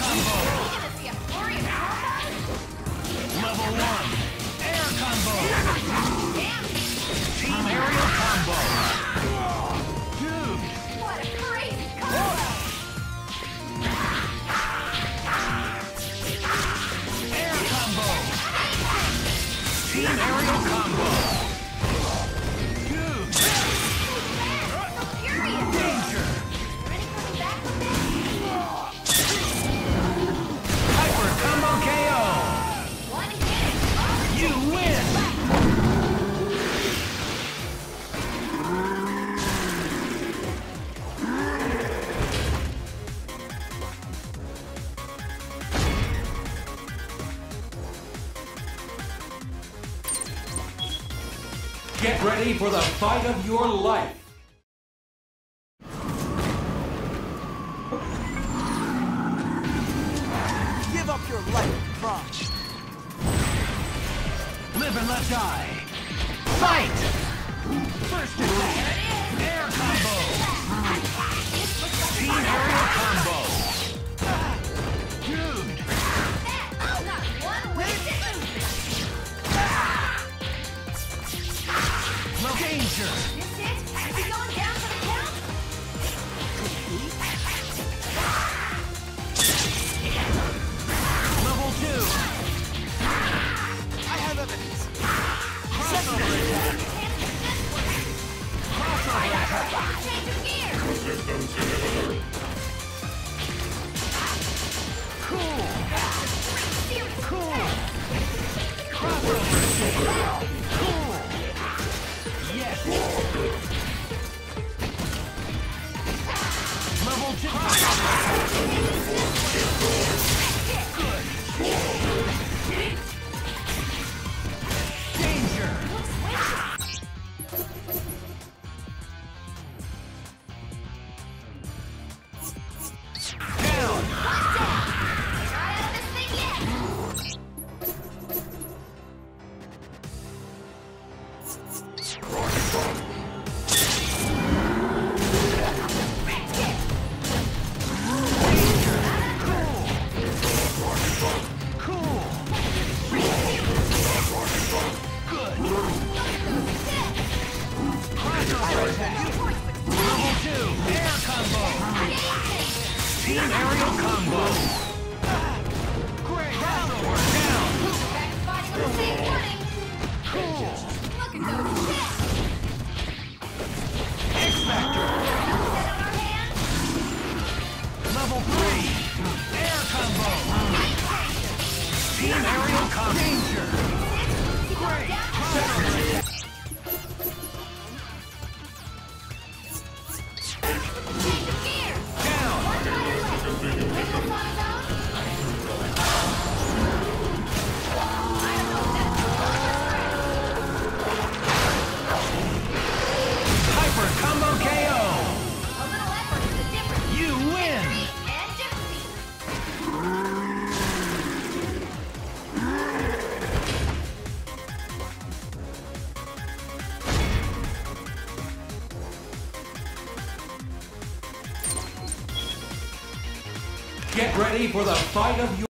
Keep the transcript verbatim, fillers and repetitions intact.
combo. Gonna see a flurry of combos? Level one. Air combo. Damn, Team aerial combo. Dude. what a crazy combo! Air combo. Team aerial combo. Dude. So furious! Danger. Ready coming back from this? Hyper combo K O. One hit! All the You win. Get ready for the fight of your life. Give up your life, Crunch. Live and let die. Fight. First attack. Air combo. Team aerial combo. Dude. that! Not one wasted! No danger. This it? Is he going down for the count? Level two. I have evidence. Crossover attack. Crossover attack. Change of gear! Cool. Serious Cool. Crossover attack. Cool. Yes. Level two. Good. Danger. Down. Not out of this thing yet! Cool. Good. Crossover attack. Level two. Air combo. Team aerial combo. Great. Crossover down. Back to fighting on the same footing! Cool. Look at those hits! X Factor. Set on our hands! Level three. Air combo. Team aerial combo. Danger. Is he going down? Crossover attack. Change of gear! Down. One rider left! Wait up on his own? I don't know if that's the Hyper combo K O. A little effort is the difference. You win. And defeat! Get ready for the fight of your